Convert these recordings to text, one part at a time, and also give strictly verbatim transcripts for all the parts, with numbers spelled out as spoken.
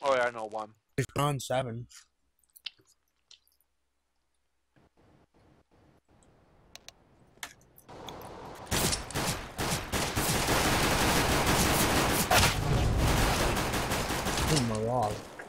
Oh yeah, I know one. He's on seven. Oh my god.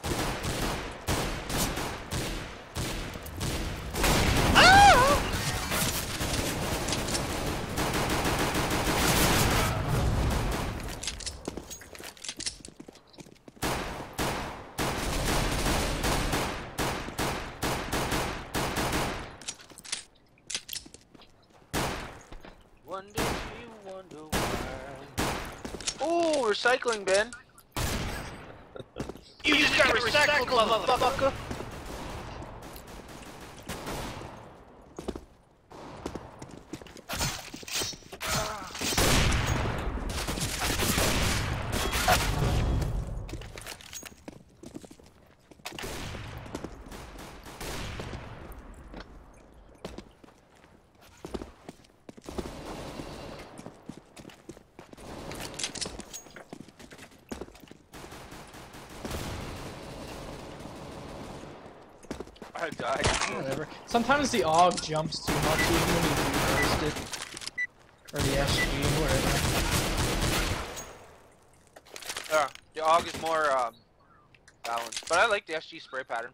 One day you wonder why. Ooh, recycling bin. You just got recycled, motherfucker. I died. Whatever. Sometimes the A U G jumps too much even when you do burst it. Or the S G, whatever. Yeah, the A U G is more um, balanced, but I like the S G spray pattern.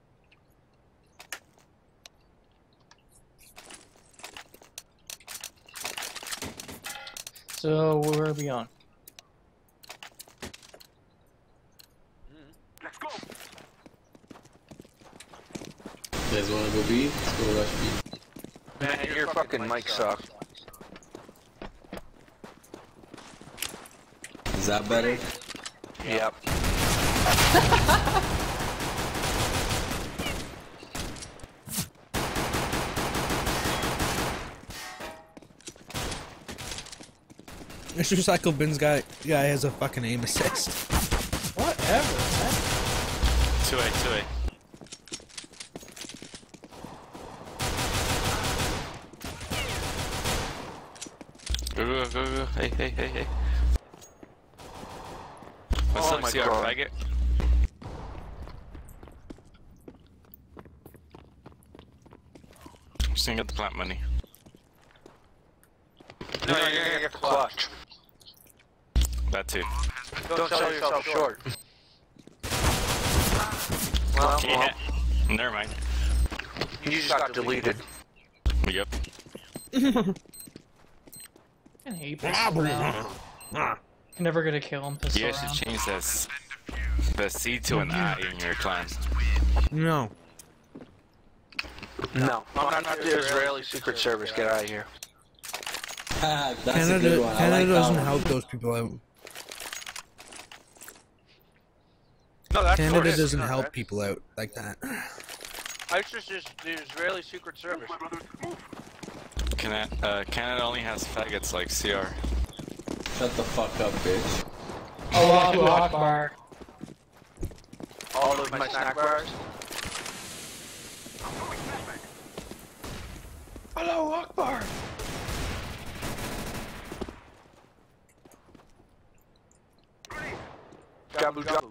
So, where are we on? Let's go. You guys wanna go B? Let's go rush B. Man, your, your fucking mic sucks. Is that better? Yep. This recycle bin's guy guy has a fucking aim assist. Whatever, man. two A, two A. Go, go, go, go. Hey, hey, hey, hey. What's Oh up, my C R God. faggot? Just gonna get the plant money. No, you're, you're gonna get the clutch. That too. Don't, Don't sell yourself short. Well, Yeah. Never mind. you just got deleted. Yep. I hate pistol round. You're never gonna kill him pistol You guys round. should change this. The C to an I in your clan. No. No, I'm not the Israeli Secret Service. Get out of here. Ah, that's a Canada good one. I Canada like that doesn't one. help those people out. No, that's Canada what it is. doesn't No, help right? people out like that. I just just the Israeli Secret Service. Canada, uh, Canada only has faggots like C R. Shut the fuck up, bitch. Allahu Akbar. All of my snack bars. Allahu Akbar. Jabu jabu.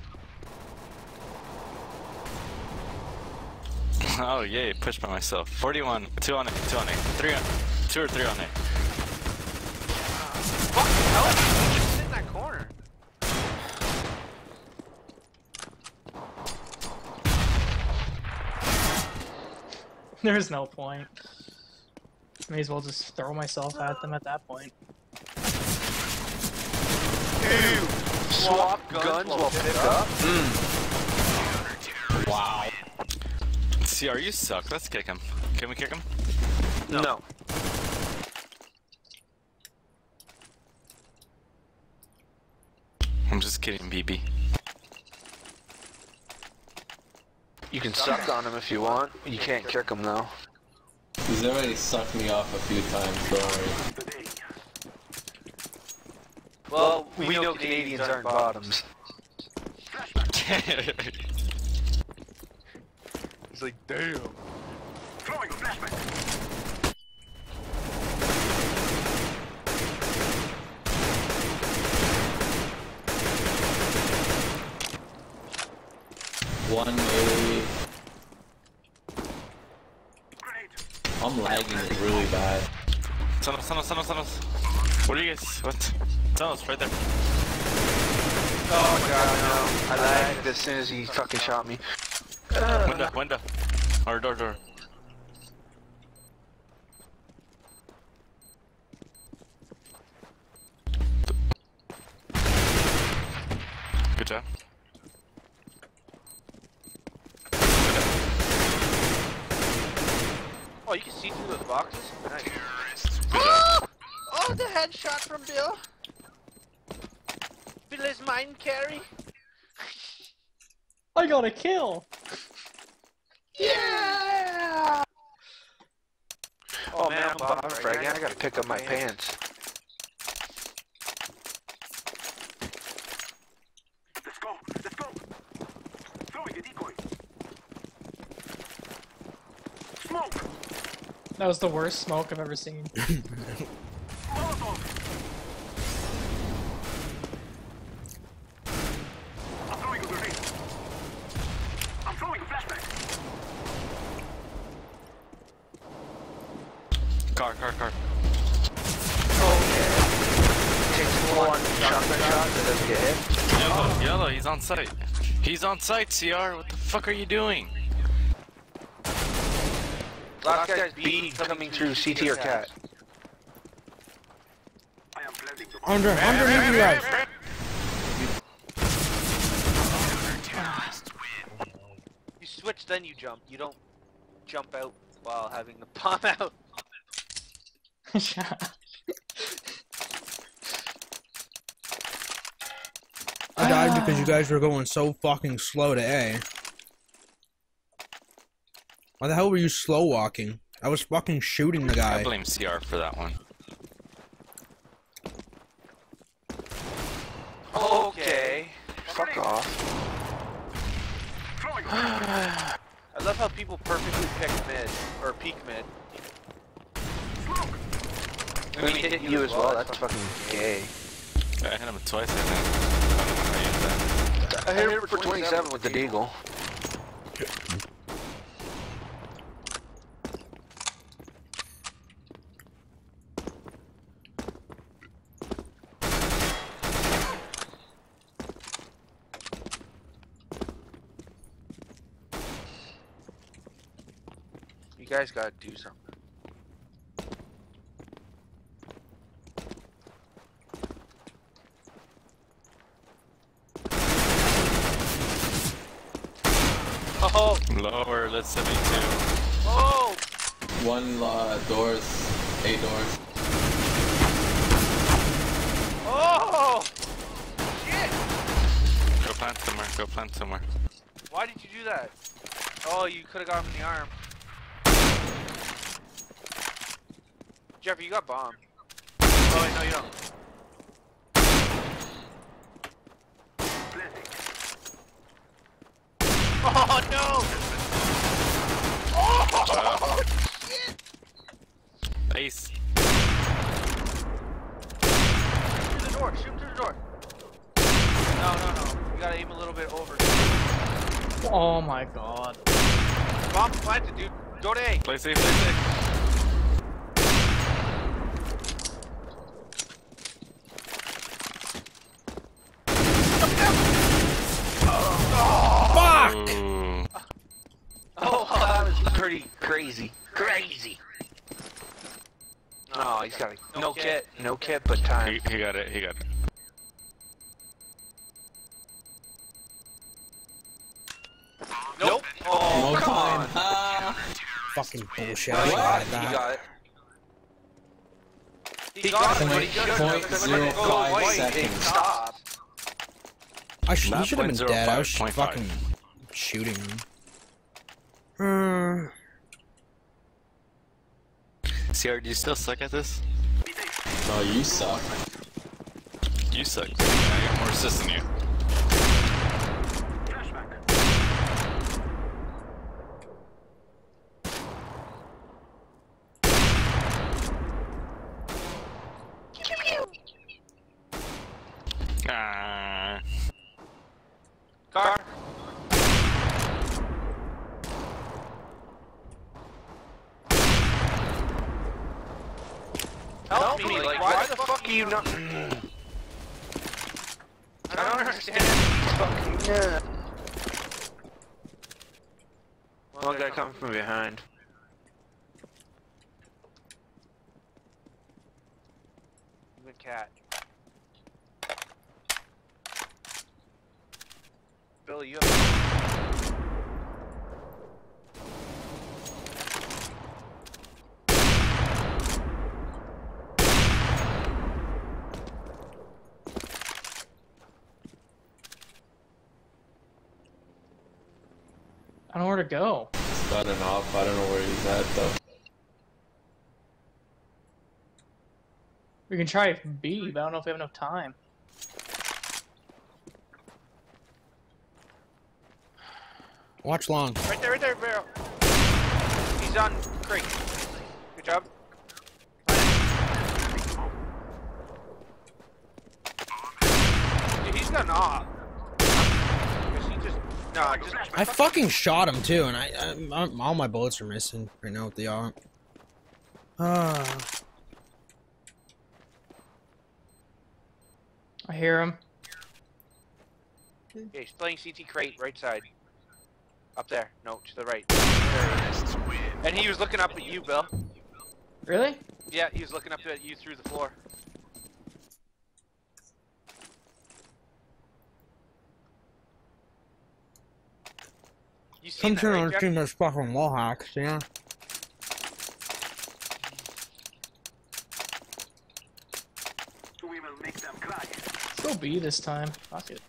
Oh yay, pushed by myself. forty-one, two on A, two on A, three on, two or three on A. Fuck the hell? Just sit in that corner. There's no point. May as well just throw myself at them at that point. Ew. Swap guns while picked up. Wow. C R, you suck. Let's kick him. Can we kick him? No. I'm just kidding, B B. You can suck on him if you want. You can't kick him though. He's already sucked me off a few times, don't worry. Well, we, we know, know Canadians aren't bottoms. He's like, damn. Throwing a flashback. One A. I'm lagging really bad. Tunnels, tunnels, tunnels, tunnels. What are you guys? What? Tunnels, right there. Oh my god, no. I lagged as soon as he fucking shot me. Window, window. Or door, door. Good job. Oh, you can see through those boxes? Nice. Good job. Oh, the headshot from Bill. Bill is mine, carry. I got a kill! Yeah! Oh, man, I'm bottom fragging. I gotta pick up my pants. Let's go, let's go. Throwing a decoy. Smoke. That was the worst smoke I've ever seen. Molotov. I'm throwing a grenade. I'm throwing a flashback. Car, car, car. Takes one shotgun shot that doesn't get hit. Yellow, yellow, he's on site. He's on site, C R. What the fuck are you doing? Last guy's B coming through C T or cat. I am planting the Under, underneath you guys. You switch, then you jump. You don't jump out while having the bomb out. I died because you guys were going so fucking slow to A. Why the hell were you slow walking? I was fucking shooting the I guy. blame C R for that one. Okay. Fuck off. throwing a I love how people perfectly pick mid, or peek mid. smoke. I mean, hit you as well, that's fucking gay. I hit him twice, I think. I don't know how you did that. I hit him for twenty-seven with the deagle. You guys gotta do something. Oh! Lower, that's seventy-two. Oh! One uh, doors, eight doors. Oh! Shit! Go plant somewhere, go plant somewhere. Why did you do that? Oh, you could have got him in the arm. Jeffrey, you got bomb. Oh, wait, no, you don't. Oh, no! Oh, shit! Ace. Shoot through the door, shoot him through the door. No, no, no. You gotta aim a little bit over. Oh my god. Bomb planted, dude. Go to A. Play safe, play safe. Fuck! Ooh. Oh, that was pretty crazy. Crazy. Oh, he's got a no kit, no kit, but time. He, he got it, he got it. Nope. Oh, No come time. on. Ah. Fucking bullshit. No, I he got got it. that. He got it. He got it, but he should have. Point zero five seconds. Stop. I sh Not he should have been point zero dead. I five, was point five. fucking shooting him. Uh, C R, do you still suck at this? No, you suck. You suck. I got more assists than you. Ah. Car. Help me, like, why the fuck are you not... I don't understand. Fucking yeah. One guy coming from behind. Good cat. Billy, you have... I don't know where to go. He's got an off. I don't know where he's at though. We can try B, but I don't know if we have enough time. Watch long. Right there, right there, barrel. He's on crate. Good job. Dude, he's got an off. Because he just... No, just... I fucking shot him too, and I, I, I all my bullets are missing right now with the arm. Ah. I hear him. Yeah, he's playing C T crate, right side. Up there. No, to the right. There. And he was looking up at you, Bill. Really? Yeah, he was looking up at you through the floor. You seen Come that, to right, our Jack? team, there's fucking wall hacks, yeah. We will make them cry. Let's go B this time. Fuck it.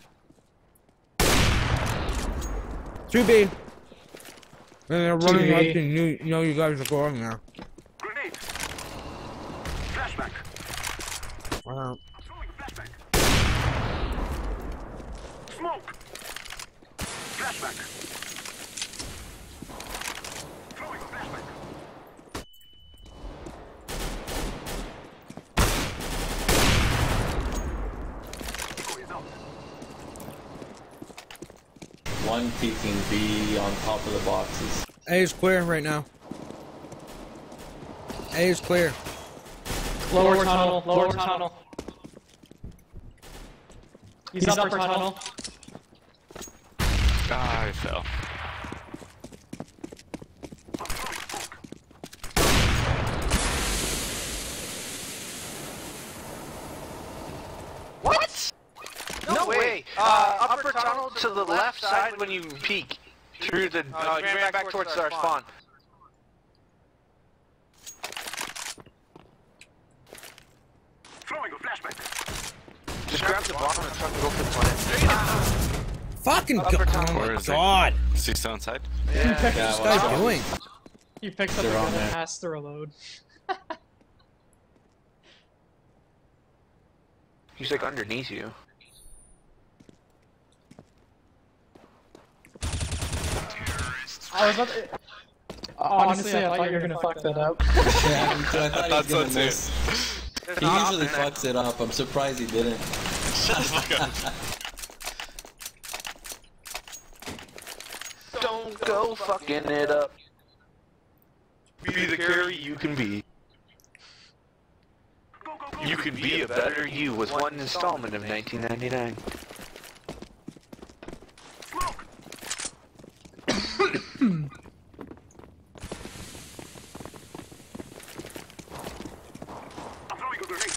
two B. And they're running two B. like they knew, you know you guys are going there. Grenade. Flashback. Wow. I'm throwing a flashback. Smoke. Flashback. Throwing a flashback. Decoy is out. One peeking B on top of the boxes. A is clear right now. A is clear. Lower, lower tunnel, lower, lower tunnel. tunnel. He's, He's upper, upper tunnel. tunnel. Ah, I fell. I'm throwing smoke. What? No, no way. way. Uh, uh, upper tunnel to the left side when you peek. Through the... Uh, uh, ran back, back towards our spawn. Throwing a flashback. Just grab the bottom of the truck and go for the planet. Fucking Upper go- tunnel. oh Where my is he? god. Is he still inside? Yeah. What's this guy doing? He picks up They're a on gun there. and has to reload. He's like underneath you. I was about to... Honestly, I thought you were gonna fuck that up. Yeah, me too. I thought he was so gonna too. miss. He usually fucks it up. I'm surprised he didn't. Shut the fuck up. Don't go fucking it up. Be the carry you can be. Go, go, go. You can be a better you was one installment of nineteen ninety-nine. Smoke. I'm throwing a grenade.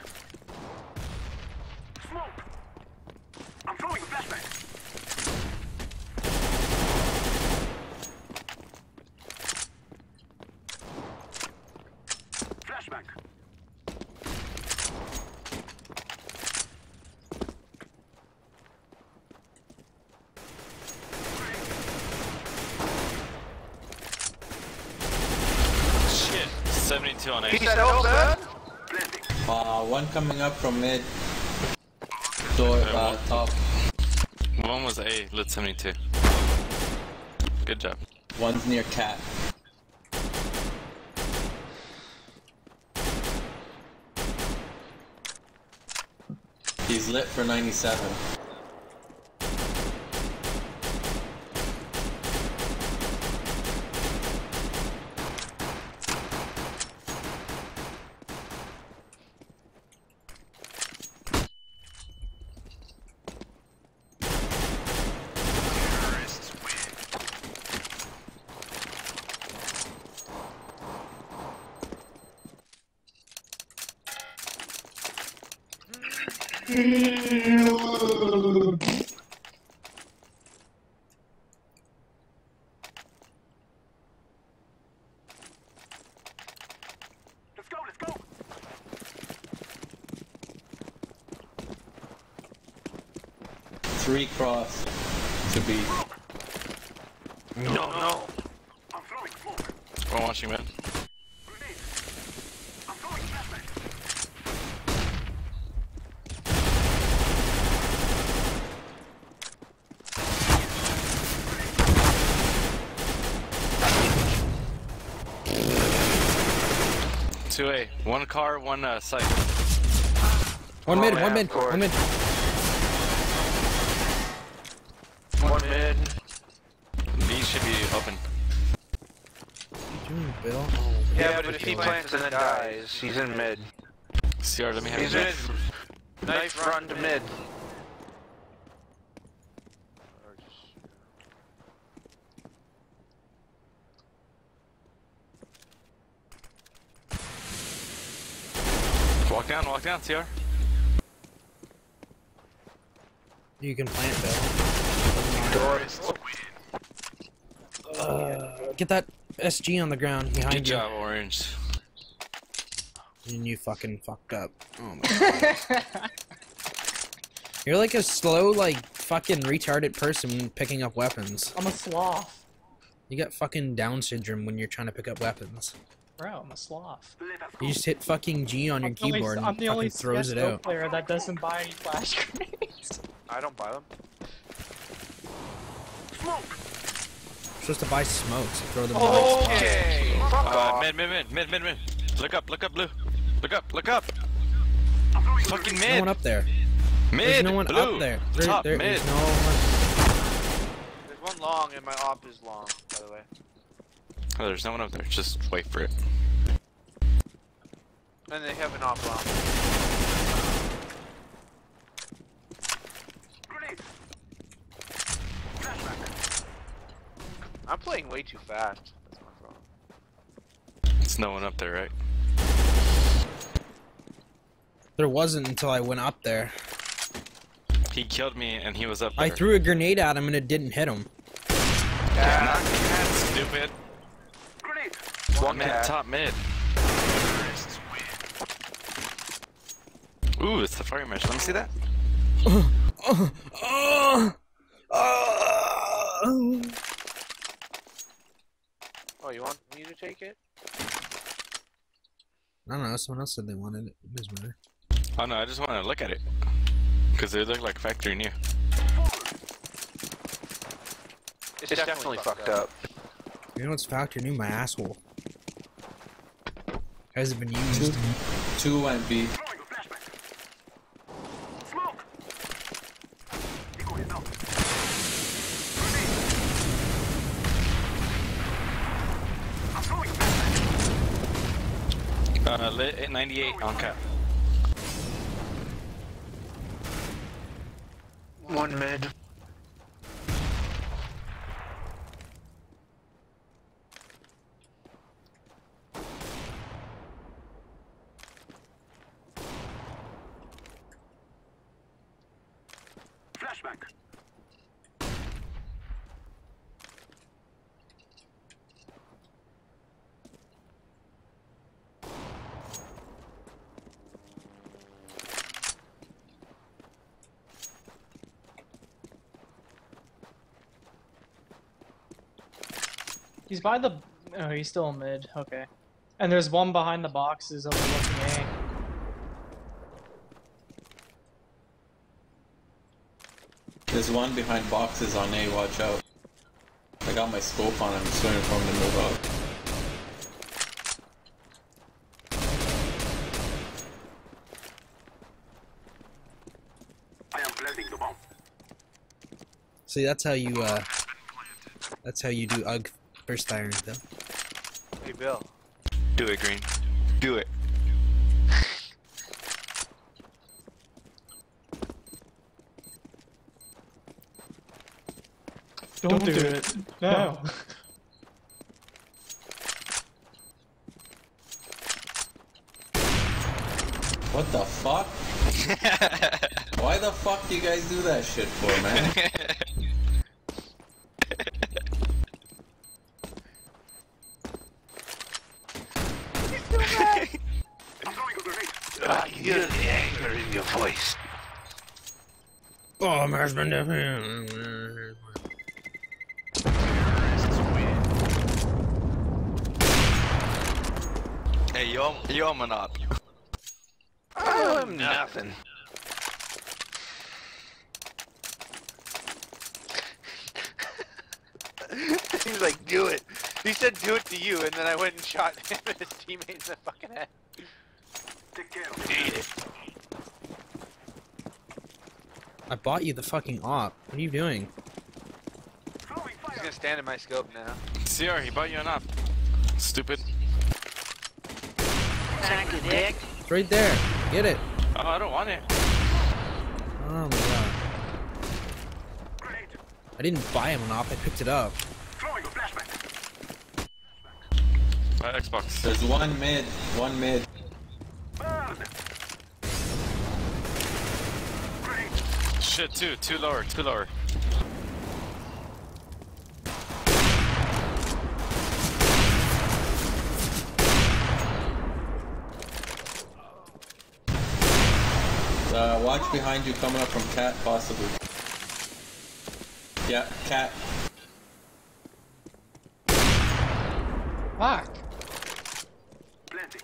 Smoke. I'm throwing a flashback. Flashback. Shit. seventy-two on He eight. said, oh, man. Blending. Uh, one coming up from mid. Door, uh, top. One was A, lit seventy-two. Good job. One's near cat. He's lit for ninety-seven. Let's go, let's go. Three cross to be. No, no. I'm throwing smoke. We're watching, man. Grenade. I'm throwing flashbang. Two A. One car, one uh, site. One Oh, mid, man, one mid, of course. one mid. One mid. B should be open. What are you doing, Bill? Yeah, but if he plants and then dies, he's in mid. C R, let me have He's it. mid. Knife run to mid. Walk down, walk down, C R. You can plant, Bill. Doors. Uh, get that S G on the ground behind Good you. job, Orange. And you fucking fucked up. Oh my god. You're like a slow, like, fucking retarded person picking up weapons. I'm a sloth. You got fucking Down syndrome when you're trying to pick up weapons. Bro, I'm a sloth. Let us You go. just hit fucking G on your I'm the only- keyboard I'm and the fucking only throws it C S G O out. player that doesn't buy any flash grenades. I don't buy them. Smoke. You're supposed to buy smokes and throw them behind spots. Okay. Fuck Uh, off. mid, mid, mid, mid, mid, mid. Look up, look up, blue. Look up, look up. I'm throwing Fucking There's no one mid. up there. Mid. There's no one blue. up there. There, Top, there mid. is no one. There's one long and my op is long, by the way. Oh, there's no one up there. Just wait for it. And they have an op long. grenade. Flashbang. I'm playing way too fast. That's my problem. There's no one up there, right? There wasn't until I went up there. He killed me and he was up there. I threw a grenade at him and it didn't hit him. Not stupid. Grenade. One Mid, cat. top mid. Ooh, it's the fire mesh. Let me see that. Oh, oh, oh. Oh, you want me to take it? I don't know, someone else said they wanted it. It doesn't matter. Oh no, I just want to look at it. Because they look like factory new. It's, it's definitely, definitely fucked up. You know what's factory new? My asshole. Hasn't been used. Two and B. Throwing a flashbang. Smoke. Echo is out. Grenade. I'm throwing a flashbang. Uh, lit ninety-eight on cap. One mid. Flashbang. He's by the. Oh, he's still mid. Okay. And there's one behind the boxes overlooking A. There's one behind boxes on A, watch out. I got my scope on, I'm just waiting for him to move up. I am planting the bomb. See, that's how you, uh... That's how you do U G first iron, though. Hey, Bill. Do it, Green. Do it. Don't, Don't do, do it. it. No. What the fuck? Why the fuck do you guys do that shit for, man? I'm throwing a grenade. I can hear the anger in your voice. Oh, my husband. Hey, yo, yo, Monop. I'm nothing. He's like, do it. He said do it to you, and then I went and shot him and his teammates in the fucking head. Take care of it. Eat it. I bought you the fucking op. What are you doing? Throwing He's fire. gonna stand in my scope now. C R, he bought you an op. Stupid. Sack a dick. It's right there. Get it. Oh, I don't want it. Oh my god. Grenade. I didn't buy him an op. I picked it up. Throwing a flashback. My Xbox. There's one mid, one mid. Burn. Grenade. Shit, two, two lower, two lower. Uh, watch behind you coming up from cat, possibly. Yeah, cat. Fuck. Planting.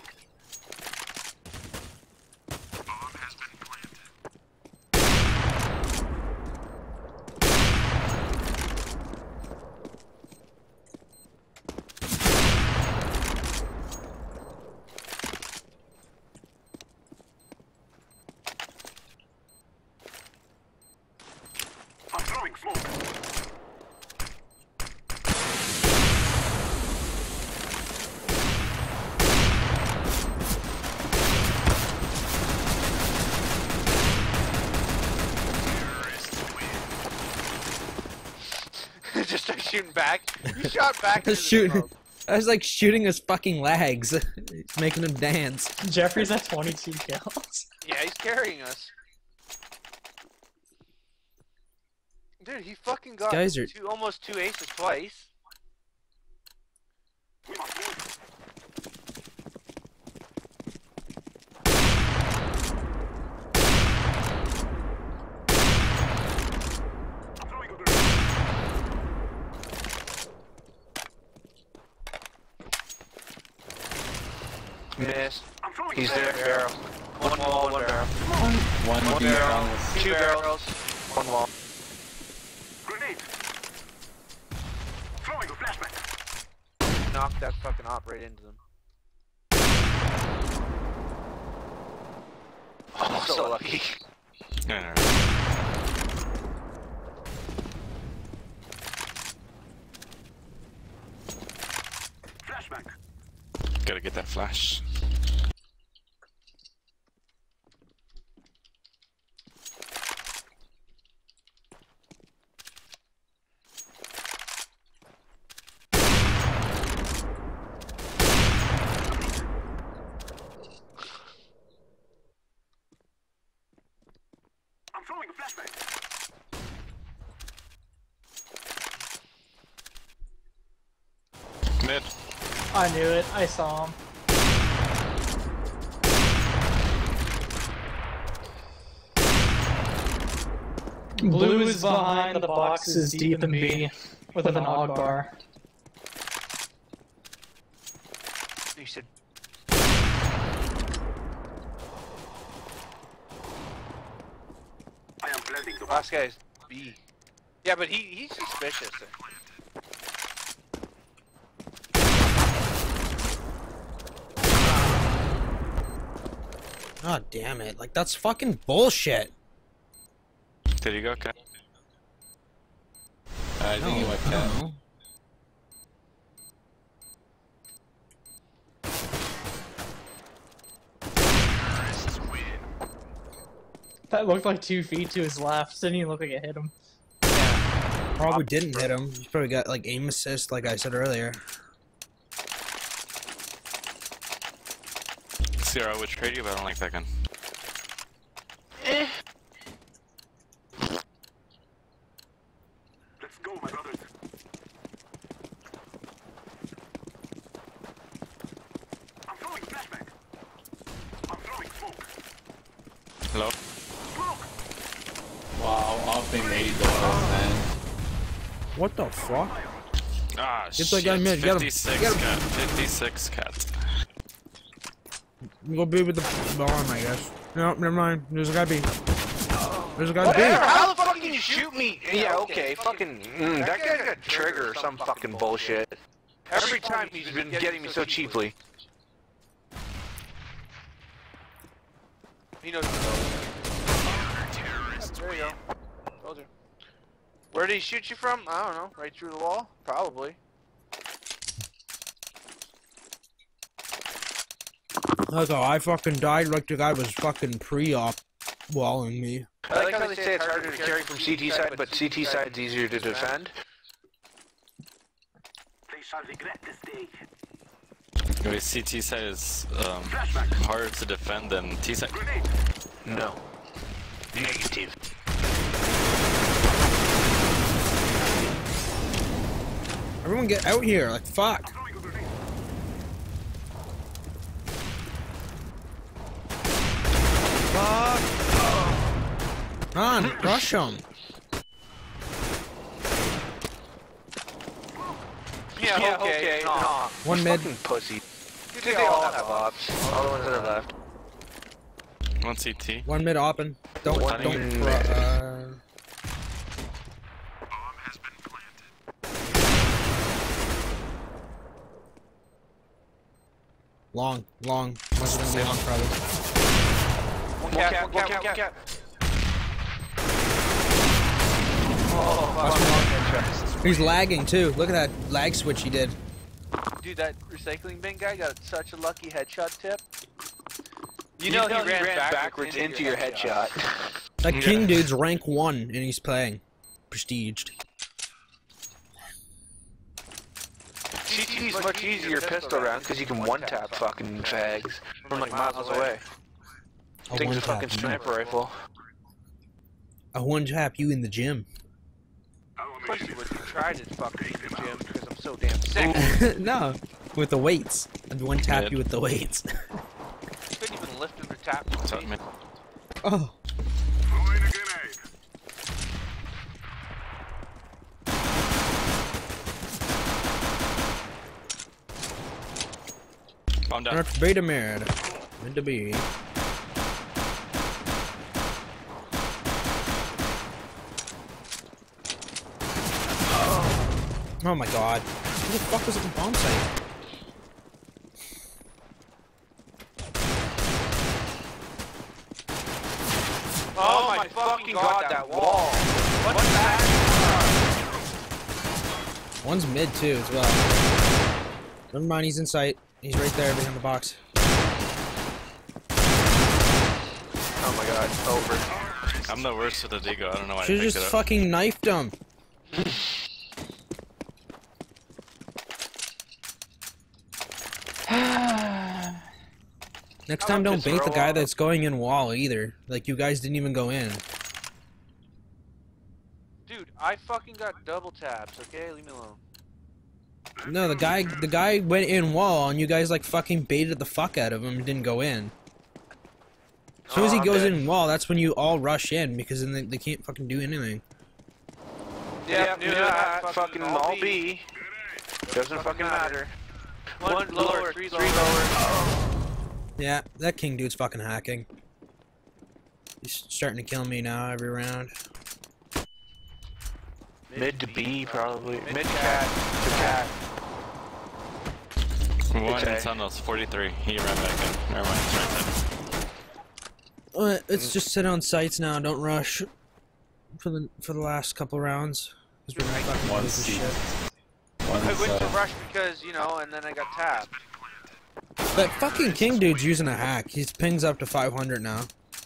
I'm throwing smoke. Just start shooting back. You shot back. I into was the shooting. smoke. I was like shooting his fucking legs. It's making him dance. Jeffrey's at twenty-two kills. Yeah, he's carrying us. Dude, he fucking got guys are- two, almost two aces twice. We must move. I'm throwing a grenade. Miss. I'm throwing He's a there. grenade. Barrel. One wall, one barrel. One, One B barrel. bonus. Two barrels. One wall. Grenade. Throwing a flashback. Knocked that fucking op right into them. Oh, so lucky. No, no, no. Flashback. Gotta get that flash. I'm throwing a flashback. Mid. I knew it. I saw him. Blue is behind the boxes deep in B with an Og bar. You said I am planting the last guy's B. Yeah, but he he's suspicious. God damn it. Like, that's fucking bullshit. Did he go? Okay. I think he went cat. No. That looked like two feet to his left. Didn't even look like it hit him. Probably didn't hit him. He's probably got, like, aim assist, like I said earlier. C R, I would trade you, but I don't like that gun. Eh. fucking eighty dollars, man. What the fuck? Ah, Get shit. that guy mid, get him, fifty-six get him. cat. fifty-six cat. Go B with the bomb, I guess. No, never mind. There's a guy B. There's a guy B. Whatever, how the fuck can you shoot me? Yeah, okay, fucking, mm, that guy got a trigger or some fucking bullshit. Every time he's been getting me so cheaply. He knows There you go. Told you. Where did he shoot you from? I don't know. Right through the wall? Probably. That's how I fucking died like the guy was fucking pre-op walling me. I like how they say it's harder to carry from C T side, but C T side's easier to defend. They shall regret this day. Wait, C T side is um, harder to defend than T side. Grenade. No. Negative. Everyone get out here, like fuck. Throwing a grenade. Come on, rush him. Yeah, Yeah, okay. okay. Nah. One mid. Fucking pussy. Dude, they all have ops. All the ones that are left. One C T. One mid open. Don't, One don't, mid. uh, Bomb has been planted. long, long. Must have been long, probably. One cat, one cat, one cat. Oh, fuck. He's lagging too. Look at that lag switch he did. Dude, that recycling bin guy got such a lucky headshot tip. You know, you know he, ran, he ran backwards, backwards into, into your headshot. headshot. That king dude's rank one and he's playing. Prestiged. C T's much easier pistol round because you can one-tap fucking fags from like miles away. A Thing's a one fucking tap. sniper rifle. A one tap you in the gym. Pussy would be tried at fucking in the gym because I'm so damn sick. No, with the weights. I'd one tap Mid. you with the weights. Couldn't even lift him or tap What's up, him. mid? Oh. Throwing a grenade. Bomb down. Not beta mid. Mid to be. Oh my god. Who the fuck was at the bomb site? Oh, my fucking god, that wall. What's that? One's mid too as well. Never mind, he's in sight. He's right there behind the box. Oh my god, over. I'm the worst with the Deagle. I don't know why I Should've picked just it up. fucking knifed him. Next time, don't bait the guy that's going in wall either. Like, you guys didn't even go in. Dude, I fucking got double taps, okay? Leave me alone. No, the guy, the guy went in wall, and you guys like fucking baited the fuck out of him and didn't go in. As soon as he Oh, I'm goes dead. in wall, that's when you all rush in because then they, they can't fucking do anything. Yeah, knew that. Fucking, fucking all B. Doesn't fucking matter. One lower, three lower. Yeah, that king dude's fucking hacking. He's starting to kill me now every round. Mid to B, probably. Mid to cat. To cat. One Okay. in tunnels, forty-three. He ran back in. Never mind, he's right there. Uh, let's just sit on sites now. Don't rush for the for the last couple rounds. 'Cause we're gonna fucking One lose this seat. shit. One I is, went to uh, rush because, you know, and then I got tapped. That fucking king dude's using a hack. His ping's up to five hundred now.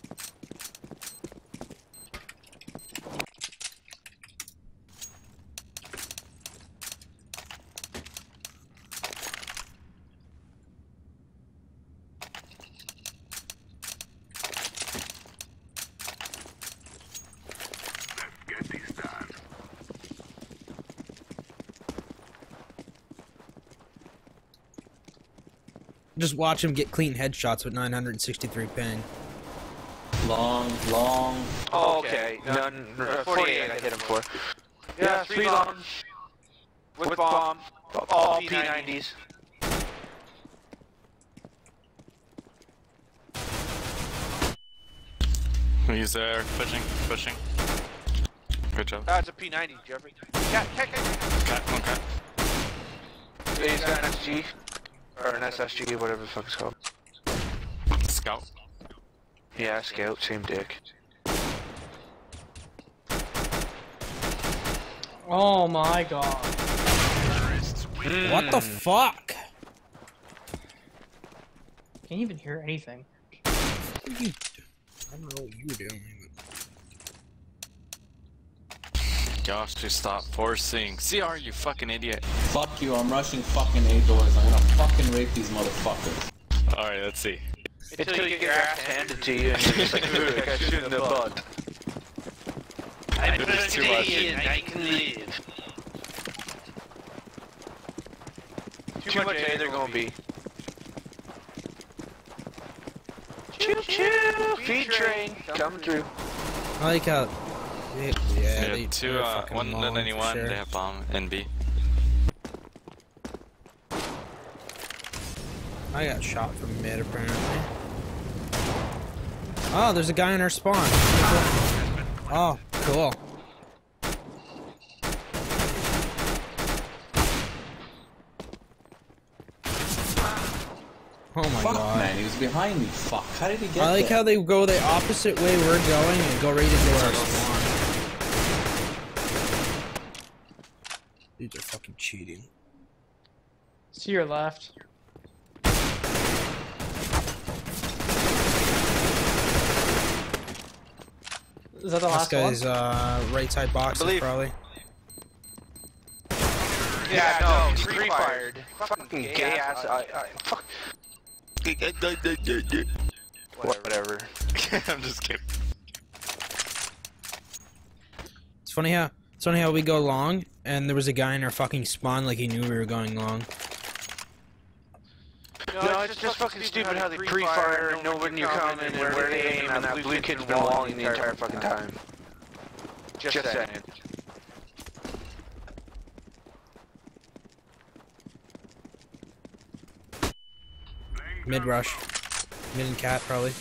Let's get this done. Just watch him get clean headshots with nine hundred sixty-three ping. Long, long. Oh, okay. None. Uh, forty-eight I hit him for. Yeah, three long. With bomb. All P nineties. He's there, pushing, pushing. Good job. That's a P ninety, Jeffrey. Cat, cat, cat. Okay, okay. He's got an S G. Or an S S G, whatever the fuck it's called. Scout. Yeah, scout, same dick. Oh my god. Mm. What the fuck? Can't even hear anything. What are you? I don't know what you were doing. Gosh, just stop forcing. C R, you fucking idiot. Fuck you, I'm rushing fucking A doors. I'm gonna fucking rape these motherfuckers. Alright, let's see. Until you get your ass handed to you and you're just like, ooh, I got shot in the butt. I'm This is too much. and I can live. Too, Too much A they're gonna be. Choo choo! Feed train coming through. I like how. Yeah, yeah, Yeah, they, two, they're uh, fucking one long, Lit ninety-one, for sure. they have bomb, N B. I got shot from mid apparently. Oh, there's a guy in our spawn. Oh, cool. Oh my Fuck, god. man, he was behind me. Fuck, how did he get I like there? how they go the opposite way we're going and go right into our spawn. These are fucking cheating. To your left. Is that the This last guy's one? uh, right side box believe- probably. Yeah, no, he's pre-fired. Fucking gay ass. I, I, fuck. Whatever. I'm just kidding. It's funny how it's funny how we go long and there was a guy in our fucking spawn like he knew we were going long. No, it's just fucking stupid how they pre-fire and know when you're coming and where they aim, and that blue kid's been walling the entire fucking time. Just saying. Mid rush. Mid and cat probably.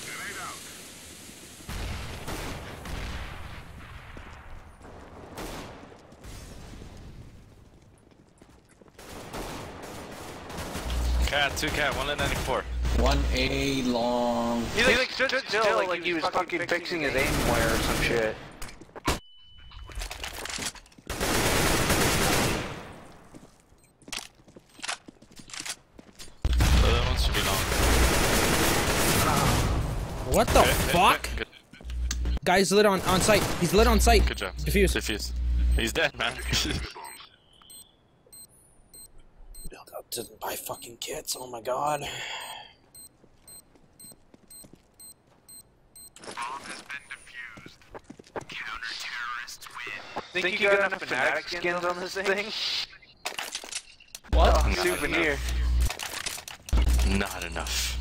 Cat, two cat, one Lit ninety-four. One A long. He like, like stood, stood still, still like, like he was fucking fixing his aim wire or some shit. The other one should be long. What the Okay, fuck? Good, Guy's lit on on site. He's lit on site. good job. Defuse. Defuse. He's dead, man. Build up to buy fucking kits. Oh my god. Think, Think you got, got enough Fnatic skins on this thing? What? Oh, Not souvenir. Not enough.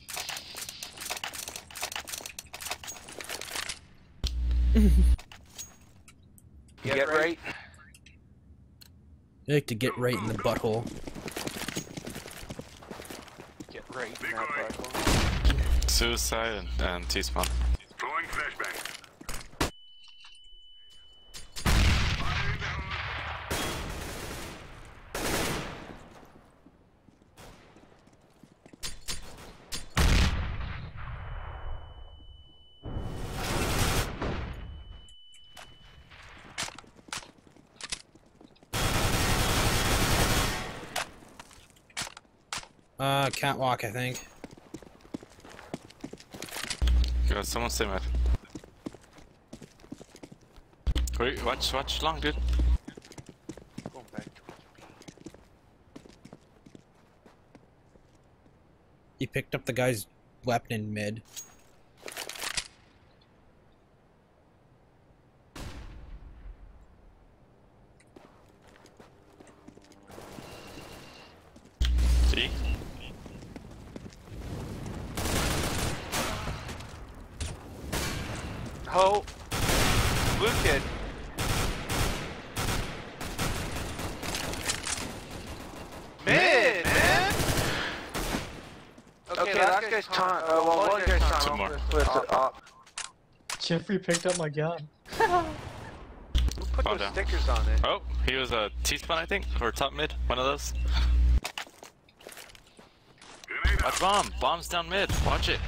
You get right? You like to get right in the butthole. Get right in that butthole. Suicide and, and T-spawn. Throwing flashbang. Uh, catwalk, I think. Yo, someone stay mad. Wait, watch, watch long, dude. Going back towards B. He picked up the guy's weapon in mid. G. Oh, blue kid. Mid, man. Okay, okay last guy's time. Uh, well, one guy's time. Two more. With the op. Jeffrey picked up my gun. Who put Oh, those down. stickers on it? Oh, he was a T-spawn, I think, or top mid, one of those. Watch bomb, bomb's down mid. Watch it.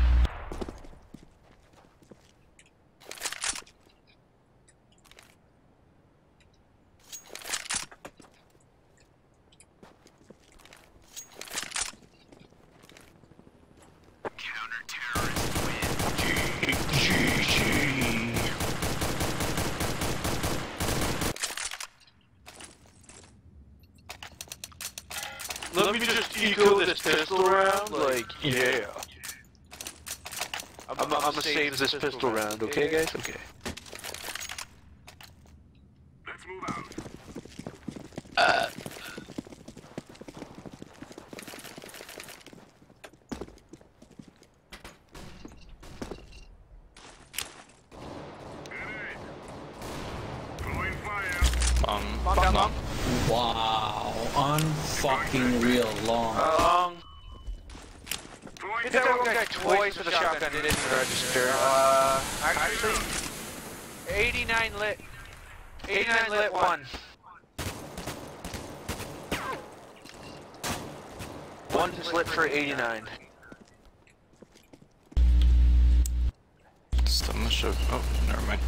Let me just eco this pistol round, like, yeah. I'm, I'm, I'm gonna save this pistol round, okay guys? Okay. Let's move out. Uh. Throwing fire. Um, Bomb down long. Wow, unfucking real long. Um, Throwing hit that one guy twice with a shotgun, it didn't register. Uh, actually, eighty-nine lit. eighty-nine lit one. One just lit for eighty-nine. still in the show. Oh, never mind.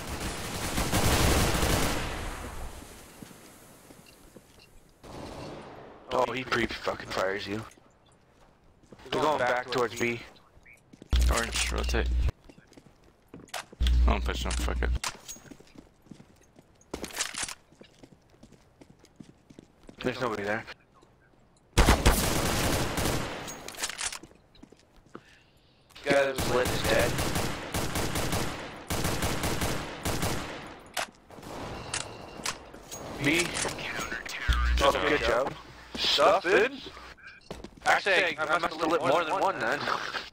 Oh, he pre-fucking fires you. They're going back towards B. Orange, rotate. I'm pushing him, fuck it. There's nobody there. Guy that was lit is dead. B. Oh, good job. Stuffing? Actually, I must have lit more than one then.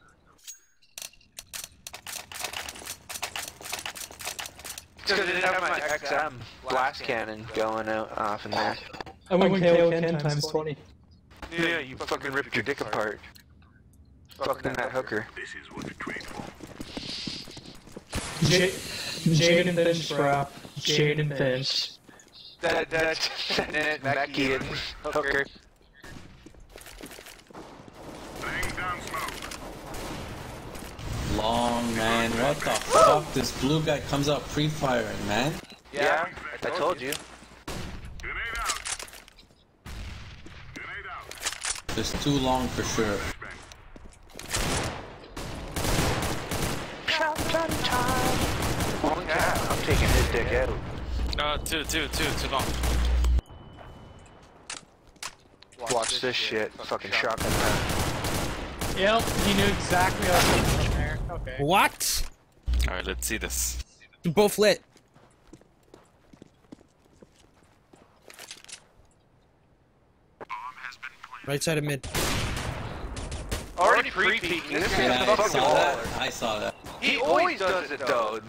Because I didn't have my X M blast cannon going out off in there. I went K O ten times twenty. Yeah, you fucking ripped your dick apart. Fucking that hooker. This is what we trained for. J Jaden Finch, bro. Jaden Finch. That, that, that, Becky and hooker. Laying down smoke. Long, man. What the fuck? This blue guy comes out pre-firing, man. Yeah, I told you. Grenade out. Grenade out. It's too long for sure. Shotgun time. Oh yeah, I'm taking his dick out. Uh, two, two, two, too long. Watch this shit. Fucking shotgun time. Yep, he knew exactly what I was coming from there. Okay. What? Alright, let's see this. Both lit. Right side of mid. Already pre-peeking. This Yeah, guy's I fucking saw that. baller. I saw that. He always does it though.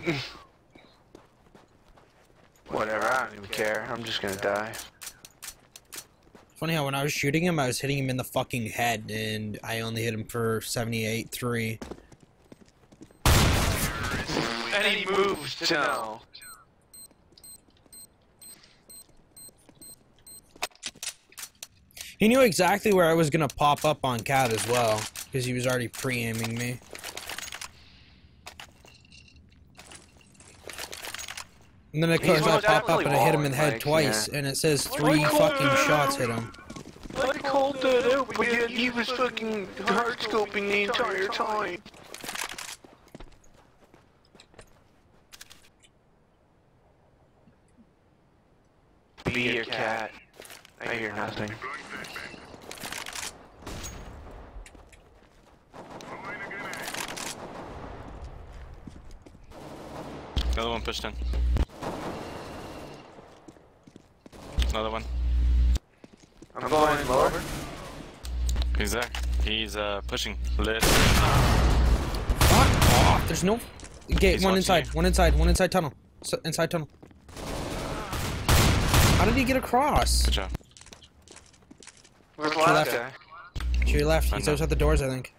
Whatever, I don't even care. I'm just gonna die. Funny how when I was shooting him, I was hitting him in the fucking head, and I only hit him for seventy-eight three. And he moves to know. He knew exactly where I was gonna pop up on Cat as well, because he was already pre-aiming me. And then of course I pop up and I hit him in the head twice, and it says three fucking shots hit him. I called that out, but yet he was fucking hard scoping the entire time. Be your cat. I hear nothing. Deploying flashbang. Throwing a grenade. Another one pushed in. Another one. I'm going lower. He's there. He's uh pushing. Lit. Fuck off! There's no... Gate, He's one watching inside, you. one inside, one inside tunnel. So, inside tunnel. How did he get across? Good job. Where's the To your last left. guy? To your left. I He's know. outside the doors, I think.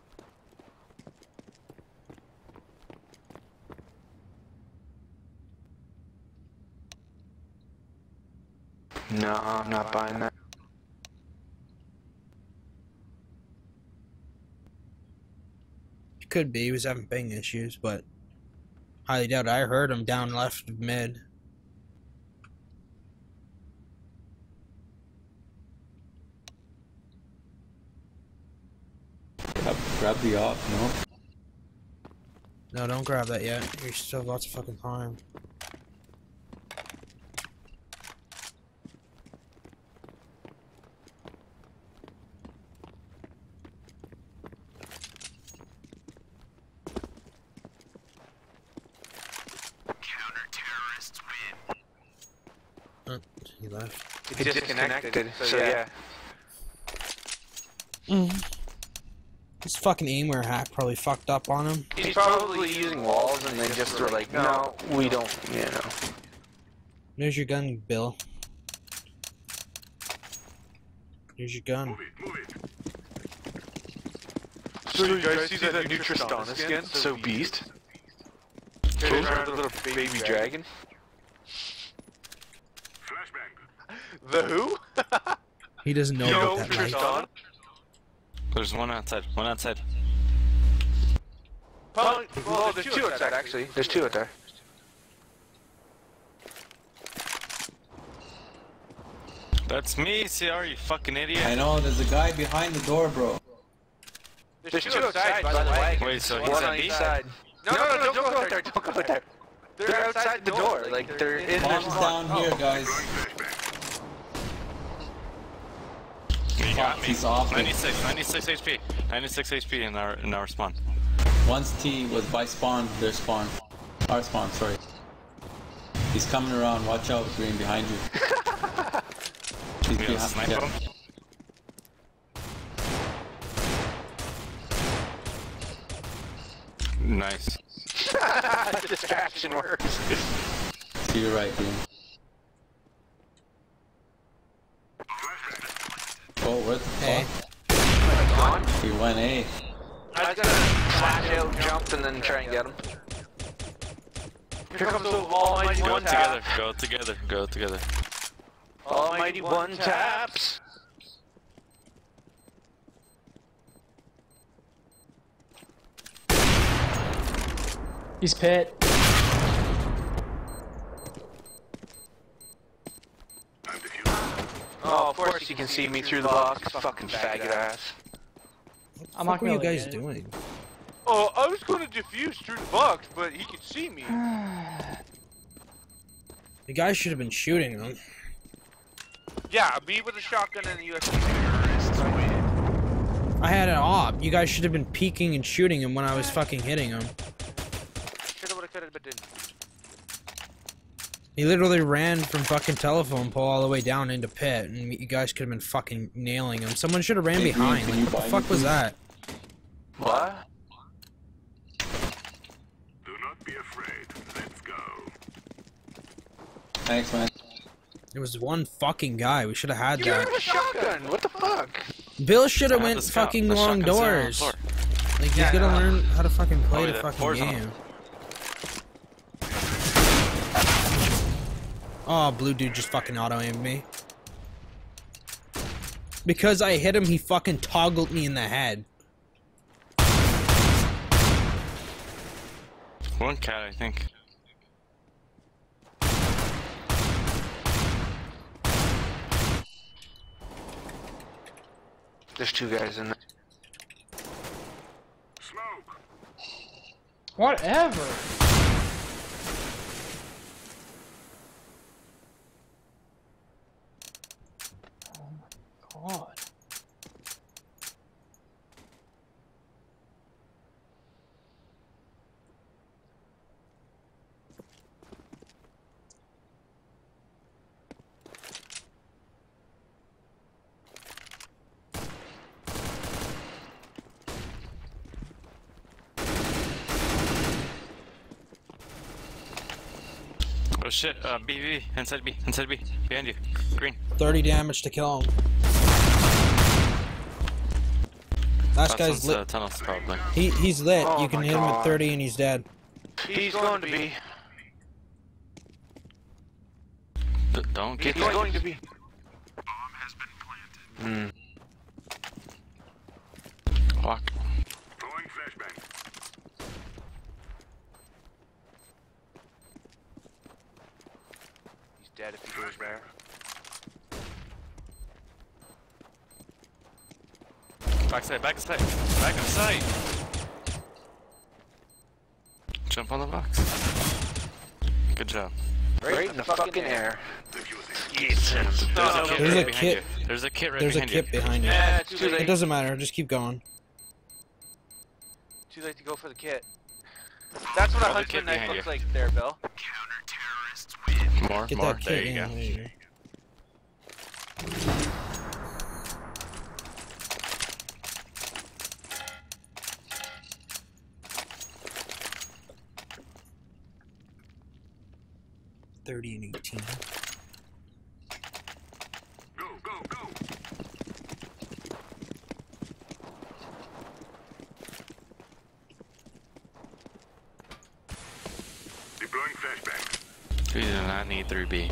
No, I'm not buying that. Could be. He was having ping issues, but highly doubt it. I heard him down left of mid. Grab, grab the op, no? No, don't grab that yet. You still have lots of fucking time. Counter-terrorists win. Oh, he left. It's disconnected, so yeah. This fucking aimware hack probably fucked up on him. He's probably using walls and they just were like, no, we don't, you know. There's your gun, Bill. Here's your gun. Move it, move it. So you guys see that new Tristana skin? So beast. Goes around the little baby dragon. Flashbang. The who? He doesn't know You know about that, Mike. Tristan? There's one outside. One outside. Probably, well, there's two outside actually. There's two out there. That's me, C R, you fucking idiot. I know, there's a guy behind the door, bro. There's two outside, by the way. Wait, so he's One at on B? each side. No, no, no, don't go out there, don't go out there. They're outside the door, like they're in Bomb's the down here, guys. You got Fuck, me. he's off me. ninety-six, ninety-six H P. ninety-six H P in our in our spawn. Once T was by spawn, their spawn. Our spawn, sorry. He's coming around, watch out, Green, behind you. He's We gonna snipe behind him? Nice. distraction works. To your right, Green. Oh, where the Hey. fuck? He went A. I was gonna flash out, jump, and then try and get him. Here comes the almighty Go one together, tap. go together, go together. Almighty one taps. He's pit. Oh, of course you can see me through the box. Fucking faggot ass. I'm What not were you gonna guys get it. doing? Oh, I was gonna diffuse through the box, but he could see me. The guy should have been shooting him. Yeah, me with a shotgun and a U S B. I had an op. You guys should have been peeking and shooting him when I was fucking hitting him. Shoulda, woulda, coulda, but didn't. He literally ran from fucking telephone pole all the way down into pit, and you guys could have been fucking nailing him. Someone should have ran Hey, Green, behind. can Like, you what the buy me, fuck was please? that? What? Do not be afraid. Let's go. Thanks, man. It was one fucking guy. We should have had You have that. a shotgun. What the fuck? Bill should have I had went the scout. fucking The long shotgun's there on the doors. floor. Like, he's Yeah, gotta I know. learn how to fucking play Oh, the yeah, fucking floor's on him. game. Oh, blue dude just fucking auto-aimed me. Because I hit him, he fucking toggled me in the head. One cat, I think. There's two guys in there. Smoke. Whatever. Oh my god. Oh shit, uh, B, B, B, inside B, inside B, behind you, green. thirty damage to kill him. Last guy's Last lit. uh, tunnels probably. He he's lit. Oh You can my hit him at God. thirty and he's dead. He's going to be. D don't get He's that. going to be. Mm. Walk. Throwing flashbang. He's dead if he goes there. Backside, backside, back inside. Jump on the box. Good job. Right in the fucking air. There's a No, kit There's right a behind kit. you. There's a kit right There's a behind kit you. behind you. Yeah, it's too It late. doesn't matter. Just keep going. Too late to go for the kit. That's what a Oh, the kit huntsman knife behind looks you. like there, Bill. More, Get more. that There kit. you Yeah, go. there you go. Thirty and eighteen. Go, go, go. Deploying flashbang. We do not need three B.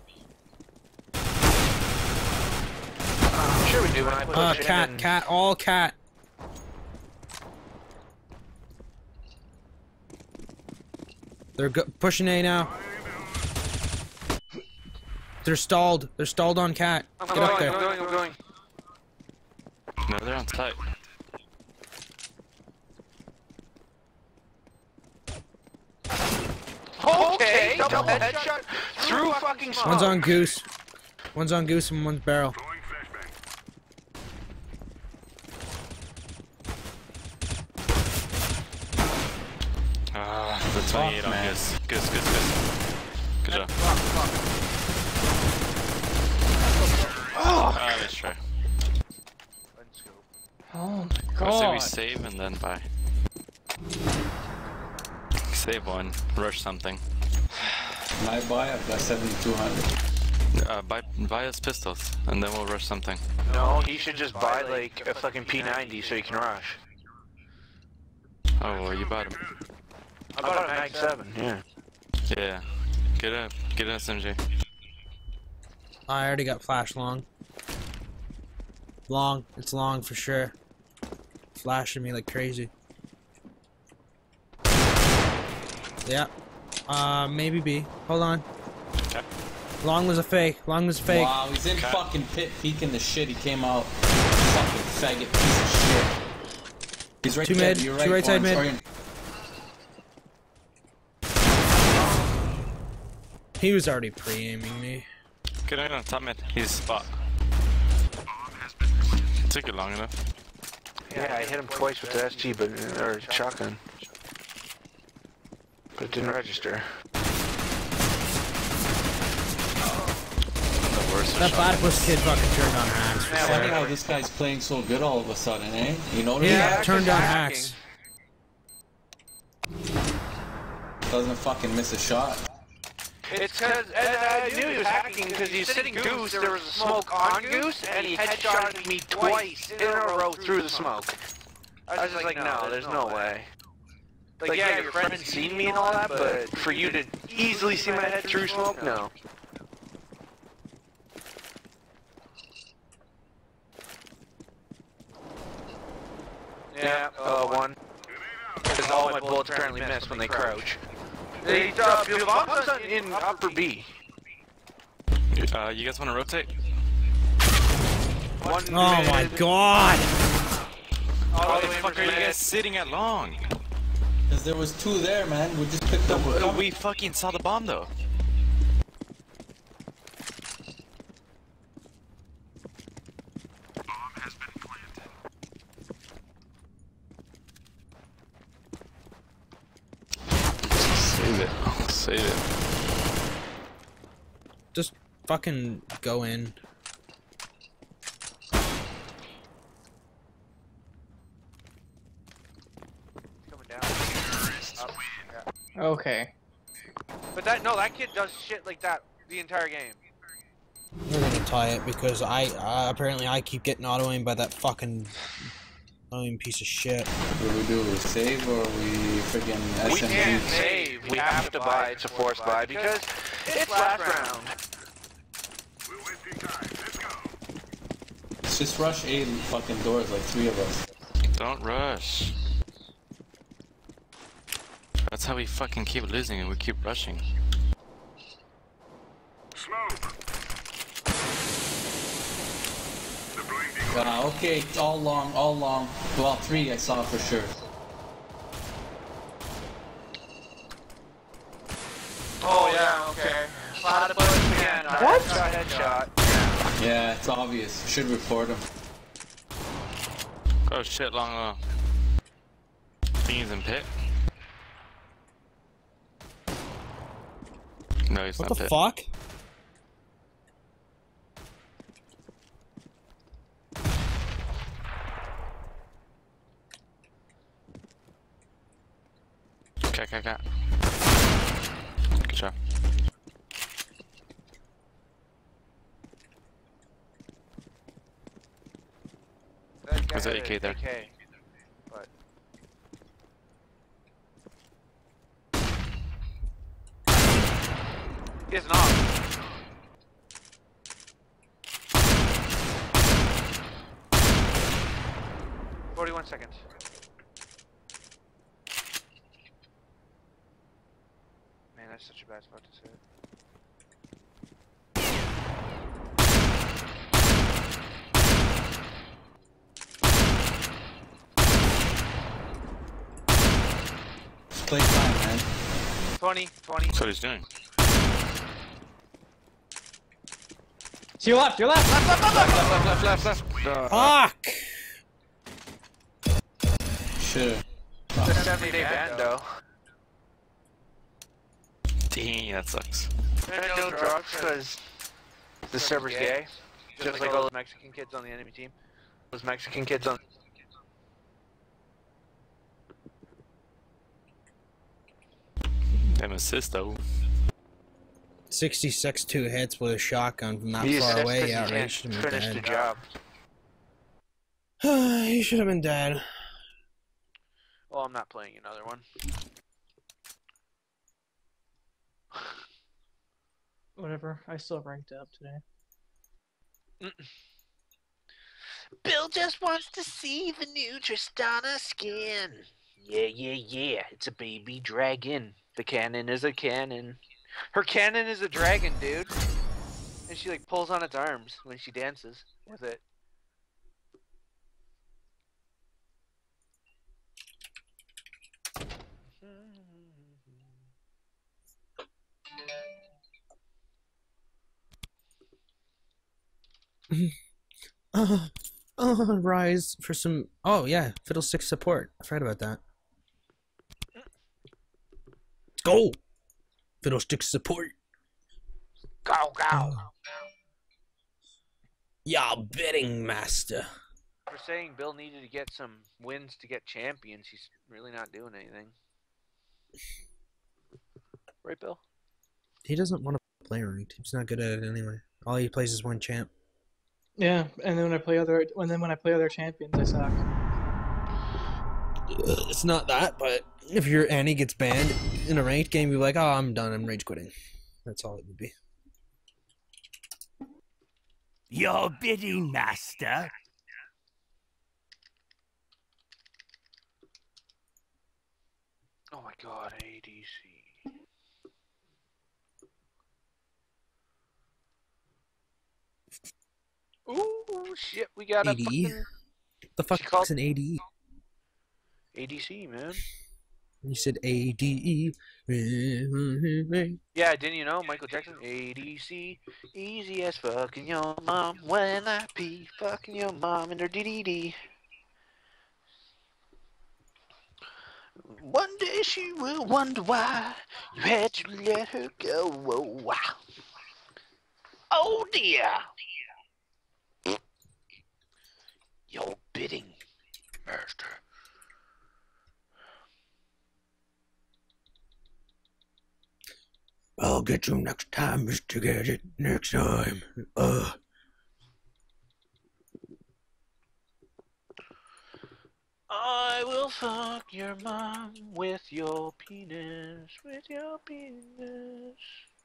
I'm sure we do when I put Uh, it cat, in. cat, all cat. They're go pushing A now. They're stalled. They're stalled on cat. I'm Get going, up there. I'm going, I'm going. No, they're on site. Okay, double headshot through fucking smoke. One's on goose. One's on goose and one's barrel. Throwing flashbang. Ah, the twenty-eight on man. Goose. Goose, Goose, Goose. Good job. Ah, nice try. Let's go. Oh my Or say we god. save and then buy. Save one, rush something. My buy, I've got seventy-two hundred. Uh, buy, buy us pistols, and then we'll rush something. No, he should just buy like a fucking P ninety so he can rush. Oh, well, you bought him. I bought a Mag seven, yeah. Yeah. Get up, get an S M G. I already got flash long. Long. It's long for sure. Flashing me like crazy. Yeah. Uh, maybe B. Hold on. Okay. Long was a fake. Long was a fake. Wow, he's in Okay. fucking pit peeking the shit. He came out. Fucking faggot piece of shit. He's right Two there. mid, You're two right, right side Barnes. mid. Orient. He was already pre-aiming me. Get right on top mid. He's spot. Took it long enough. Yeah, I hit him twice with the S G, but or shotgun, but it didn't register. The worst That shot. platypus kid fucking turned on hacks for Yeah, sure. Funny how this guy's playing so good all of a sudden, eh? You notice Yeah, that? turned just on hacking. hacks. Doesn't fucking miss a shot. It's because I knew he was hacking because he was sitting goose. There was smoke on goose, and he headshotted me twice in a row through the smoke. I was just like, no, there's no way. Like, yeah, your friend's seen me and all that, but for you to easily see my head through smoke, no. Yeah, uh, one. Because all my bullets apparently miss when they crouch. They uh, build bombs in upper B. Uh, you guys want to rotate? One Oh mid, my god! Why all the the way fuck are you guys sitting at long? Because there was two there, man. We just picked up a We fucking saw the bomb though. Save it. Save it. Just fucking go in. coming down. Up. Yeah. Okay. But that no, that kid does shit like that the entire game. We're gonna tie it because I uh, apparently I keep getting auto aimed by that fucking annoying piece of shit. What do we do? We save or we freaking S M G? We can't save. We have to buy. It's a forced buy because it's last round. We're wasting time. Let's go. Let's just rush A fucking doors, like three of us. Don't rush. That's how we fucking keep losing and we keep rushing. Smoke. Deploying decoy. Uh, okay, all long, all long. Well, three I saw for sure. Oh yeah, okay. Spot of bullets again. What? Headshot, headshot. Yeah, it's obvious. Should report him. Oh shit, long low. Beans and pit. No, he's What not the pit. fuck? Okay, okay, okay. Good job. That guy There's an had A K there. A K, but it's not. Forty-one seconds. Man, that's such a bad spot to sit. Just play time, man. twenty, twenty. That's what he's doing. To your left, your left! Left, left, left, left, left, left. Fuck! Sure. The seventy day ban though. Dang, that sucks. And no drugs because the server's gay. Just like all the Mexican kids on the enemy team. Those Mexican kids on. Damn assist though. sixty-six two hits with a shotgun from that He far assists 'cause away. he Yeah, can't right. Should have been finish the dead. job. He should have been dead. Well, I'm not playing another one. Whatever, I still ranked up today. Bill just wants to see the new Tristana skin. Yeah, yeah, yeah. It's a baby dragon. The cannon is a cannon. Her cannon is a dragon, dude. And she like pulls on its arms when she dances with it. Uh, uh, rise for some. Oh yeah, Fiddlesticks support. I forgot about that. Go, Fiddlesticks support. Go, go. Yeah, betting master. For saying Bill needed to get some wins to get champions, he's really not doing anything. Right, Bill? He doesn't want to play ranked. He's not good at it anyway. All he plays is one champ. Yeah, and then when I play other, and then when I play other champions, I suck. It's not that, but if your Annie gets banned in a ranked game, you're like, oh, I'm done. I'm rage quitting. That's all it would be. Your bidding, master. Oh my god, A D C. Ooh, shit, we got a A D E? fucking The fuck She called- is an A D E? A D C, man. You said A D E. Yeah, didn't you know? Michael Jackson, A D C, easy as fucking your mom when I pee, fucking your mom and her D D D. One day she will wonder why you had to let her go. Oh, wow. Oh dear. Your bidding, master. get you next time, Mister Gadget. Next time. Uh. I will fuck your mom with your penis, with your penis.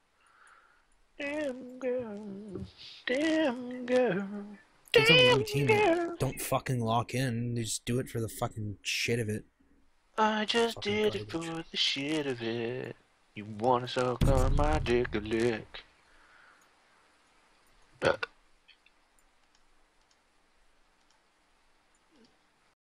Damn girl, damn girl, It's a damn routine. girl. Don't fucking lock in. They just do it for the fucking shit of it. I just Fucking did it garbage. for the shit of it. You wanna suck on my dick a lick?